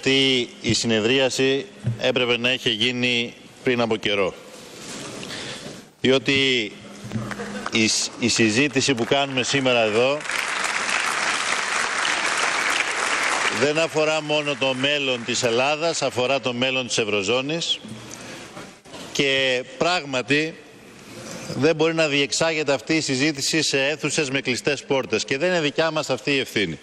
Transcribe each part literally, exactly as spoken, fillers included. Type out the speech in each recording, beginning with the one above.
αυτή η συνεδρίαση έπρεπε να είχε γίνει πριν από καιρό. Διότι η, η συζήτηση που κάνουμε σήμερα εδώ δεν αφορά μόνο το μέλλον της Ελλάδας, αφορά το μέλλον της Ευρωζώνης και πράγματι δεν μπορεί να διεξάγεται αυτή η συζήτηση σε αίθουσες με κλειστές πόρτες και δεν είναι δικιά μας αυτή η ευθύνη.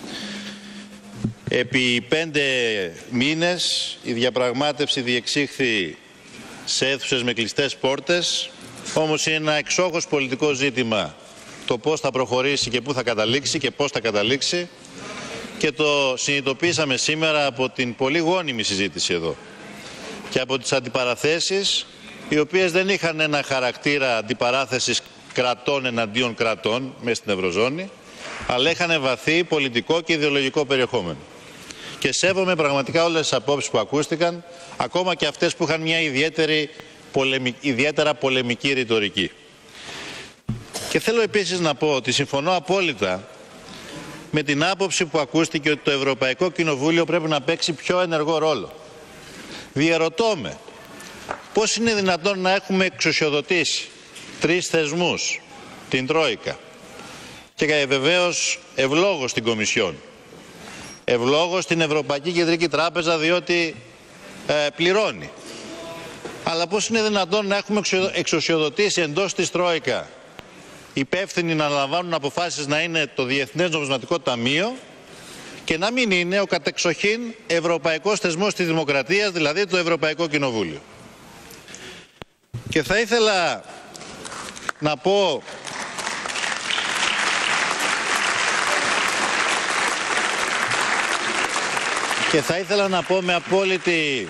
Επί πέντε μήνες η διαπραγμάτευση διεξήχθη σε αίθουσες με κλειστές πόρτες, όμως είναι ένα εξόχως πολιτικό ζήτημα το πώς θα προχωρήσει και πού θα καταλήξει και πώς θα καταλήξει, και το συνειδητοποίησαμε σήμερα από την πολύ γόνιμη συζήτηση εδώ και από τις αντιπαραθέσεις, οι οποίες δεν είχαν ένα χαρακτήρα αντιπαράθεσης κρατών εναντίον κρατών μέσα στην Ευρωζώνη, αλλά είχαν βαθύ πολιτικό και ιδεολογικό περιεχόμενο. Και σέβομαι πραγματικά όλες τις απόψεις που ακούστηκαν, ακόμα και αυτές που είχαν μια ιδιαίτερη, ιδιαίτερα πολεμική ρητορική. Και θέλω επίσης να πω ότι συμφωνώ απόλυτα με την άποψη που ακούστηκε ότι το Ευρωπαϊκό Κοινοβούλιο πρέπει να παίξει πιο ενεργό ρόλο. Διερωτώ με, πώς είναι δυνατόν να έχουμε εξουσιοδοτήσει τρεις θεσμούς, την Τρόικα, και βεβαίως ευλόγως την Κομισιόν, ευλόγως την Ευρωπαϊκή Κεντρική Τράπεζα, διότι ε, πληρώνει. Αλλά πώς είναι δυνατόν να έχουμε εξουσιοδοτήσει εντός της Τρόικα υπεύθυνοι να αναλαμβάνουν αποφάσεις να είναι το Διεθνές Νομισματικό Ταμείο και να μην είναι ο κατεξοχήν ευρωπαϊκός θεσμός της δημοκρατίας, δηλαδή το Ευρωπαϊκό Κοινοβούλιο. Και θα ήθελα να πω και θα ήθελα να πω με απόλυτη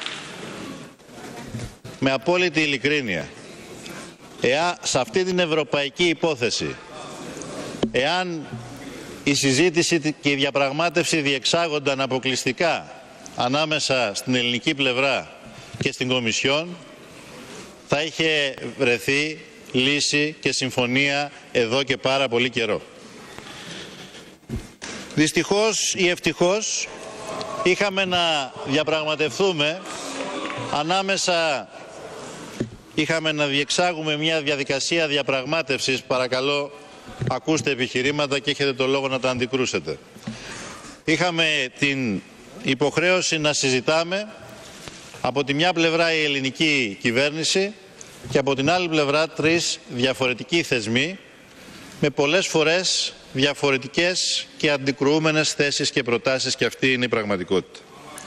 με απόλυτη ειλικρίνεια, εάν σε αυτή την ευρωπαϊκή υπόθεση, εάν η συζήτηση και η διαπραγμάτευση διεξάγονταν αποκλειστικά ανάμεσα στην ελληνική πλευρά και στην Κομισιόν, θα είχε βρεθεί λύση και συμφωνία εδώ και πάρα πολύ καιρό. Δυστυχώς ή ευτυχώς είχαμε να διαπραγματευτούμε ανάμεσα, είχαμε να διεξάγουμε μια διαδικασία διαπραγμάτευσης, παρακαλώ ακούστε επιχειρήματα και έχετε το λόγο να τα αντικρούσετε. Είχαμε την υποχρέωση να συζητάμε από τη μια πλευρά η ελληνική κυβέρνηση και από την άλλη πλευρά τρεις διαφορετικοί θεσμοί με πολλές φορές διαφορετικές και αντικρουόμενες θέσεις και προτάσεις, και αυτή είναι η πραγματικότητα.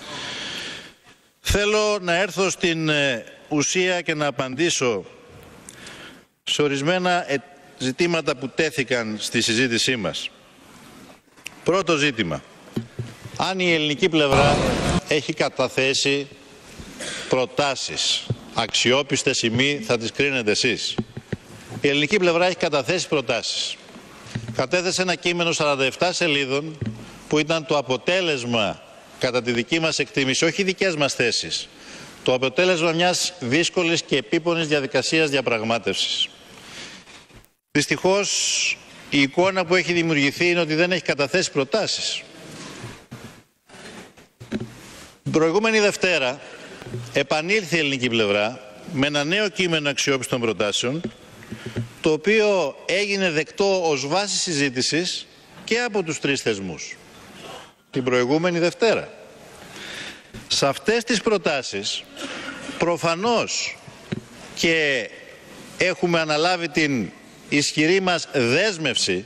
Θέλω να έρθω στην ουσία και να απαντήσω σε ορισμένα ζητήματα που τέθηκαν στη συζήτησή μας. Πρώτο ζήτημα. Αν η ελληνική πλευρά έχει καταθέσει προτάσεις αξιόπιστες ή μη, θα τις κρίνετε εσείς. Η ελληνική πλευρά έχει καταθέσει προτάσεις. Κατέθεσε ένα κείμενο σαράντα επτά σελίδων που ήταν το αποτέλεσμα, κατά τη δική μας εκτίμηση, όχι δικές μας θέσεις, το αποτέλεσμα μιας δύσκολης και επίπονης διαδικασίας διαπραγμάτευσης. Δυστυχώς η εικόνα που έχει δημιουργηθεί είναι ότι δεν έχει καταθέσει προτάσεις. Την προηγούμενη Δευτέρα επανήλθε η ελληνική πλευρά με ένα νέο κείμενο αξιόπιστων προτάσεων, το οποίο έγινε δεκτό ως βάση συζήτησης και από τους τρεις θεσμούς την προηγούμενη Δευτέρα. Σε αυτές τις προτάσεις προφανώς και έχουμε αναλάβει την ισχυρή μας δέσμευση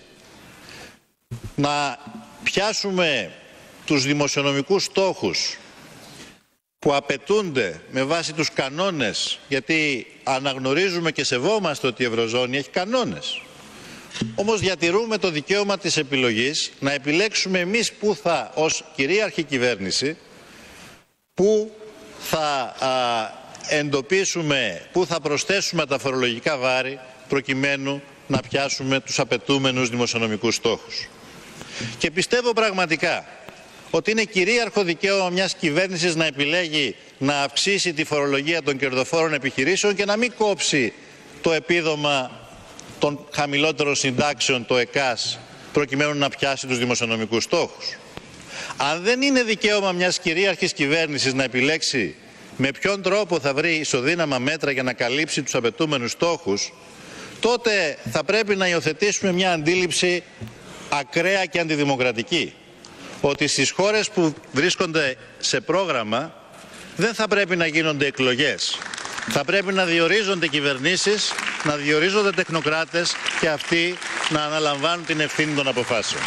να πιάσουμε τους δημοσιονομικούς στόχους που απαιτούνται με βάση τους κανόνες, γιατί αναγνωρίζουμε και σεβόμαστε ότι η Ευρωζώνη έχει κανόνες. Όμως διατηρούμε το δικαίωμα της επιλογής να επιλέξουμε εμείς που θα, ως κυρίαρχη κυβέρνηση, που θα α, εντοπίσουμε, που θα προσθέσουμε τα φορολογικά βάρη προκειμένου να πιάσουμε τους απαιτούμενους δημοσιονομικούς στόχους. Και πιστεύω πραγματικά ότι είναι κυρίαρχο δικαίωμα μιας κυβέρνησης να επιλέγει να αυξήσει τη φορολογία των κερδοφόρων επιχειρήσεων και να μην κόψει το επίδομα των χαμηλότερων συντάξεων, το ΕΚΑΣ, προκειμένου να πιάσει τους δημοσιονομικούς στόχους. Αν δεν είναι δικαίωμα μιας κυρίαρχης κυβέρνησης να επιλέξει με ποιον τρόπο θα βρει ισοδύναμα μέτρα για να καλύψει τους απαιτούμενους στόχους, τότε θα πρέπει να υιοθετήσουμε μια αντίληψη ακραία και αντιδημοκρατική. Ότι στις χώρες που βρίσκονται σε πρόγραμμα δεν θα πρέπει να γίνονται εκλογές. Θα πρέπει να διορίζονται κυβερνήσεις, να διορίζονται τεχνοκράτες και αυτοί να αναλαμβάνουν την ευθύνη των αποφάσεων.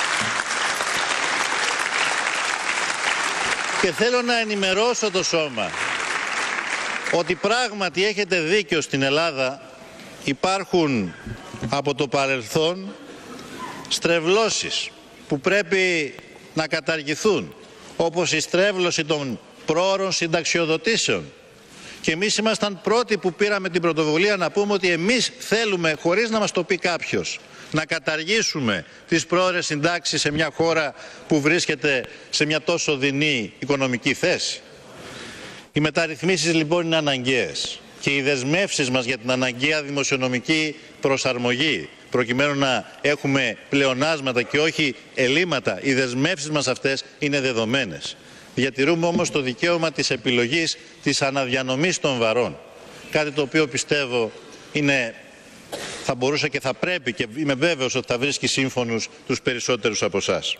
Και θέλω να ενημερώσω το σώμα ότι πράγματι έχετε δίκιο, στην Ελλάδα υπάρχουν από το παρελθόν στρεβλώσεις που πρέπει να καταργηθούν, όπως η στρέβλωση των πρόωρων συνταξιοδοτήσεων. Και εμείς ήμασταν πρώτοι που πήραμε την πρωτοβουλία να πούμε ότι εμείς θέλουμε, χωρίς να μας το πει κάποιος, να καταργήσουμε τις πρόωρες συντάξεις σε μια χώρα που βρίσκεται σε μια τόσο δεινή οικονομική θέση. Οι μεταρρυθμίσεις λοιπόν είναι αναγκαίες και οι δεσμεύσεις μας για την αναγκαία δημοσιονομική προσαρμογή, προκειμένου να έχουμε πλεονάσματα και όχι ελλείμματα, οι δεσμεύσεις μας αυτές είναι δεδομένες. Διατηρούμε όμως το δικαίωμα της επιλογής της αναδιανομής των βαρών. Κάτι το οποίο πιστεύω είναι, θα μπορούσε και θα πρέπει, και είμαι βέβαιος ότι θα βρίσκει σύμφωνους τους περισσότερους από εσάς.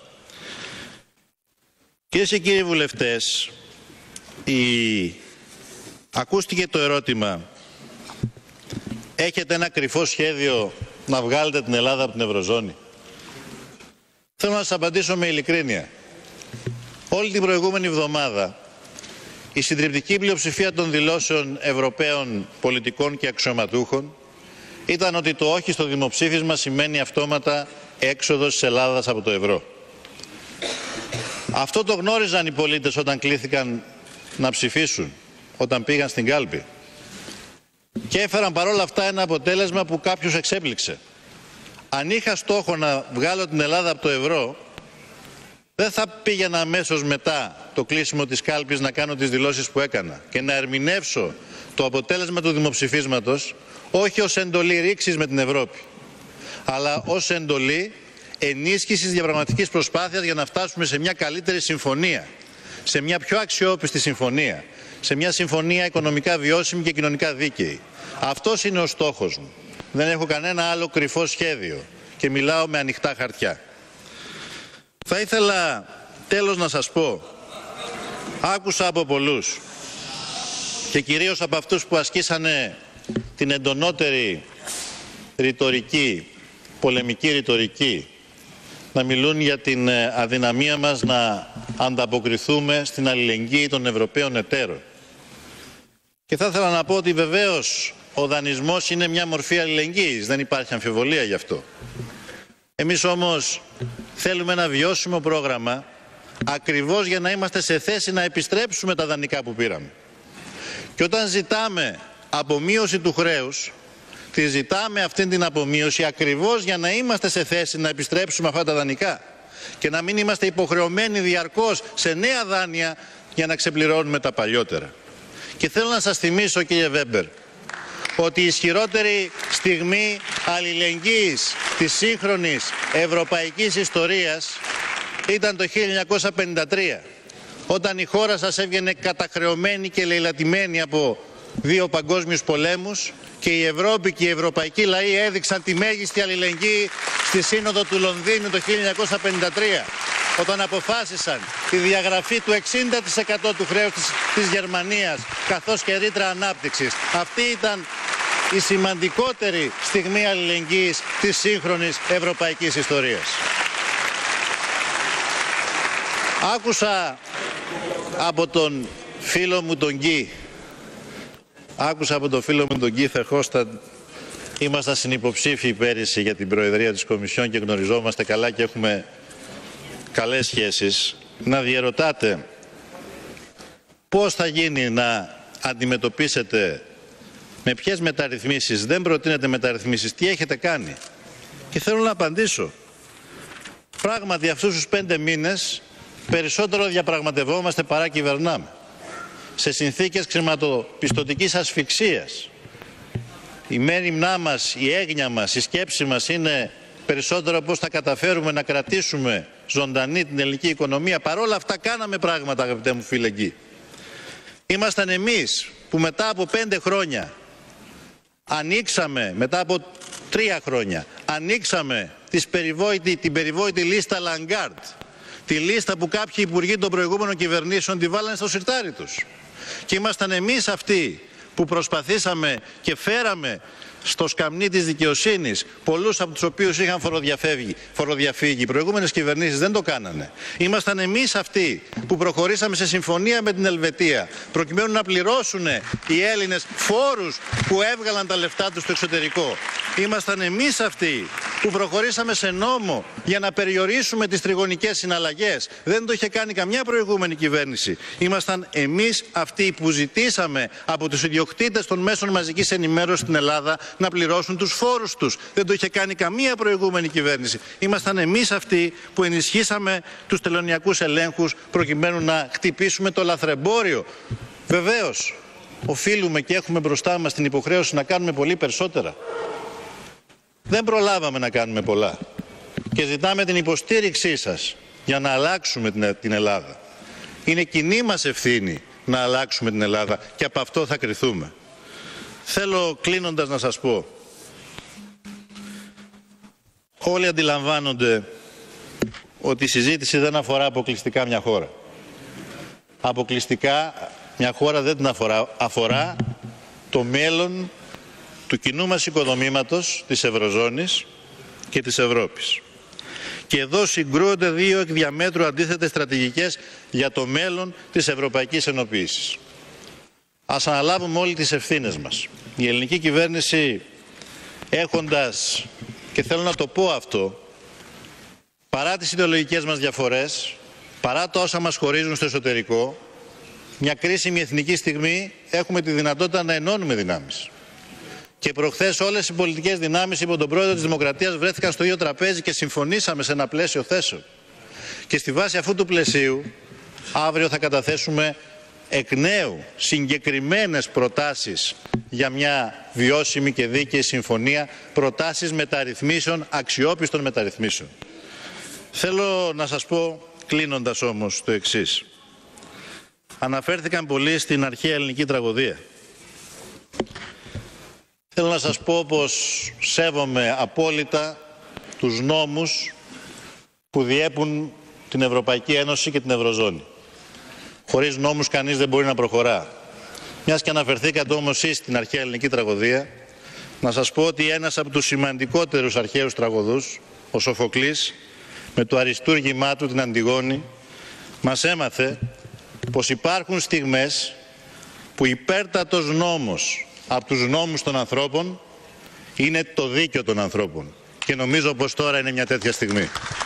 Κυρίες και κύριοι βουλευτές, η... ακούστηκε το ερώτημα, έχετε ένα κρυφό σχέδιο να βγάλετε την Ελλάδα από την Ευρωζώνη? Θέλω να σας απαντήσω με ειλικρίνεια. Όλη την προηγούμενη εβδομάδα η συντριπτική πλειοψηφία των δηλώσεων Ευρωπαίων πολιτικών και αξιωματούχων ήταν ότι το όχι στο δημοψήφισμα σημαίνει αυτόματα έξοδος της Ελλάδας από το ευρώ. Αυτό το γνώριζαν οι πολίτες όταν κλήθηκαν να ψηφίσουν, όταν πήγαν στην κάλπη. Και έφεραν παρόλα αυτά ένα αποτέλεσμα που κάποιους εξέπληξε. Αν είχα στόχο να βγάλω την Ελλάδα από το ευρώ, δεν θα πήγαινα αμέσως μετά το κλείσιμο της κάλπης να κάνω τις δηλώσεις που έκανα και να ερμηνεύσω το αποτέλεσμα του δημοψηφίσματος όχι ως εντολή ρήξης με την Ευρώπη, αλλά ως εντολή ενίσχυσης διαπραγματικής προσπάθειας για να φτάσουμε σε μια καλύτερη συμφωνία, σε μια πιο αξιόπιστη συμφωνία, σε μια συμφωνία οικονομικά βιώσιμη και κοινωνικά δίκαιη. Αυτός είναι ο στόχος μου. Δεν έχω κανένα άλλο κρυφό σχέδιο και μιλάω με ανοιχτά χαρτιά. Θα ήθελα τέλος να σας πω, άκουσα από πολλούς και κυρίως από αυτούς που ασκήσανε την εντονότερη ρητορική, πολεμική ρητορική, να μιλούν για την αδυναμία μας να ανταποκριθούμε στην αλληλεγγύη των Ευρωπαίων εταίρων. Και θα ήθελα να πω ότι βεβαίως ο δανεισμός είναι μια μορφή αλληλεγγύης, δεν υπάρχει αμφιβολία γι' αυτό. Εμείς όμως θέλουμε ένα βιώσιμο πρόγραμμα ακριβώς για να είμαστε σε θέση να επιστρέψουμε τα δανεικά που πήραμε. Και όταν ζητάμε απομείωση του χρέους, τη ζητάμε αυτή την απομείωση ακριβώς για να είμαστε σε θέση να επιστρέψουμε αυτά τα δανεικά και να μην είμαστε υποχρεωμένοι διαρκώς σε νέα δάνεια για να ξεπληρώνουμε τα παλιότερα. Και θέλω να σας θυμίσω, κύριε Βέμπερ, ότι η ισχυρότερη στιγμή αλληλεγγύης της σύγχρονης ευρωπαϊκής ιστορίας ήταν το χίλια εννιακόσια πενήντα τρία, όταν η χώρα σας έβγαινε καταχρεωμένη και λαιλατημένη από δύο παγκόσμιους πολέμους και η Ευρώπη και οι ευρωπαϊκοί λαοί έδειξαν τη μέγιστη αλληλεγγύη στη Σύνοδο του Λονδίνου το χίλια εννιακόσια πενήντα τρία, όταν αποφάσισαν τη διαγραφή του εξήντα τοις εκατό του χρέους της, της Γερμανίας καθώς και ρήτρα ανάπτυξης. Αυτή ήταν η σημαντικότερη στιγμή αλληλεγγύης της σύγχρονης ευρωπαϊκής ιστορίας. Άκουσα από τον φίλο μου τον Γκί, άκουσα από τον φίλο μου τον Γκί Φερχόφσταντ, ήμασταν συνυποψήφιοι πέρυσι για την Προεδρία της Κομισιόν και γνωριζόμαστε καλά και έχουμε καλές σχέσεις, να διερωτάτε πώς θα γίνει να αντιμετωπίσετε, με ποιες μεταρρυθμίσεις, δεν προτείνετε μεταρρυθμίσεις, τι έχετε κάνει. Και θέλω να απαντήσω. Πράγματι αυτούς τους πέντε μήνες περισσότερο διαπραγματευόμαστε παρά κυβερνάμε. Σε συνθήκες χρηματοπιστωτικής ασφυξίας. Η μέριμνά μας, η έγνοια μας, η σκέψη μας είναι περισσότερο πώς θα καταφέρουμε να κρατήσουμε ζωντανή την ελληνική οικονομία. Παρόλα αυτά κάναμε πράγματα, αγαπητέ μου φίλε εκεί. Ήμασταν εμείς που μετά από πέντε χρόνια ανοίξαμε, μετά από τρία χρόνια, ανοίξαμε τις περιβόητη, την περιβόητη λίστα Λαγκάρτ. Τη λίστα που κάποιοι υπουργοί των προηγούμενων κυβερνήσεων τη βάλανε στο σιρτάρι τους. Και ήμασταν εμείς αυτοί που προσπαθήσαμε και φέραμε στο σκαμνί της δικαιοσύνης πολλούς από τους οποίους είχαν φοροδιαφεύγει, φοροδιαφύγει. Οι προηγούμενες κυβερνήσεις δεν το κάνανε. Ήμασταν εμείς αυτοί που προχωρήσαμε σε συμφωνία με την Ελβετία προκειμένου να πληρώσουν οι Έλληνες φόρους που έβγαλαν τα λεφτά τους στο εξωτερικό. Ήμασταν εμείς αυτοί που προχωρήσαμε σε νόμο για να περιορίσουμε τις τριγωνικές συναλλαγές. Δεν το είχε κάνει καμιά προηγούμενη κυβέρνηση. Ήμασταν εμείς αυτοί που ζητήσαμε από τους ιδιοκτήτες των μέσων μαζικής ενημέρωσης στην Ελλάδα να πληρώσουν τους φόρους τους. Δεν το είχε κάνει καμία προηγούμενη κυβέρνηση. Ήμασταν εμείς αυτοί που ενισχύσαμε τους τελωνειακούς ελέγχους προκειμένου να χτυπήσουμε το λαθρεμπόριο. Βεβαίως, οφείλουμε και έχουμε μπροστά μας την υποχρέωση να κάνουμε πολύ περισσότερα. Δεν προλάβαμε να κάνουμε πολλά και ζητάμε την υποστήριξή σας για να αλλάξουμε την Ελλάδα. Είναι κοινή μας ευθύνη να αλλάξουμε την Ελλάδα και από αυτό θα κριθούμε. Θέλω κλείνοντας να σας πω, όλοι αντιλαμβάνονται ότι η συζήτηση δεν αφορά αποκλειστικά μια χώρα. Αποκλειστικά μια χώρα δεν την αφορά, αφορά το μέλλον του κοινού μας οικοδομήματος, της Ευρωζώνης και της Ευρώπης. Και εδώ συγκρούονται δύο εκ διαμέτρου αντίθετες στρατηγικές για το μέλλον της ευρωπαϊκής ενοποίησης. Ας αναλάβουμε όλοι τις ευθύνες μας. Η ελληνική κυβέρνηση, έχοντας, και θέλω να το πω αυτό, παρά τις ιδεολογικές μας διαφορές, παρά τα όσα μας χωρίζουν στο εσωτερικό, μια κρίσιμη εθνική στιγμή έχουμε τη δυνατότητα να ενώνουμε δυνάμεις. Και προχθές όλες οι πολιτικές δυνάμεις υπό τον πρόεδρο της Δημοκρατίας βρέθηκαν στο ίδιο τραπέζι και συμφωνήσαμε σε ένα πλαίσιο θέσεων. Και στη βάση αυτού του πλαισίου, αύριο θα καταθέσουμε εκ νέου συγκεκριμένες προτάσεις για μια βιώσιμη και δίκαιη συμφωνία, προτάσεις μεταρρυθμίσεων, αξιόπιστων μεταρρυθμίσεων. Θέλω να σας πω, κλείνοντας όμως, το εξής. Αναφέρθηκαν πολλοί στην αρχαία ελληνική τραγωδία. Θέλω να σας πω πως σέβομαι απόλυτα τους νόμους που διέπουν την Ευρωπαϊκή Ένωση και την Ευρωζώνη. Χωρίς νόμους κανείς δεν μπορεί να προχωρά. Μιας και αναφερθήκατε όμως εσείς στην αρχαία ελληνική τραγωδία, να σας πω ότι ένας από τους σημαντικότερους αρχαίους τραγωδούς, ο Σοφοκλής, με το αριστούργημά του την Αντιγόνη, μας έμαθε πως υπάρχουν στιγμές που υπέρτατος νόμος από τους νόμους των ανθρώπων είναι το δίκαιο των ανθρώπων. Και νομίζω πως τώρα είναι μια τέτοια στιγμή.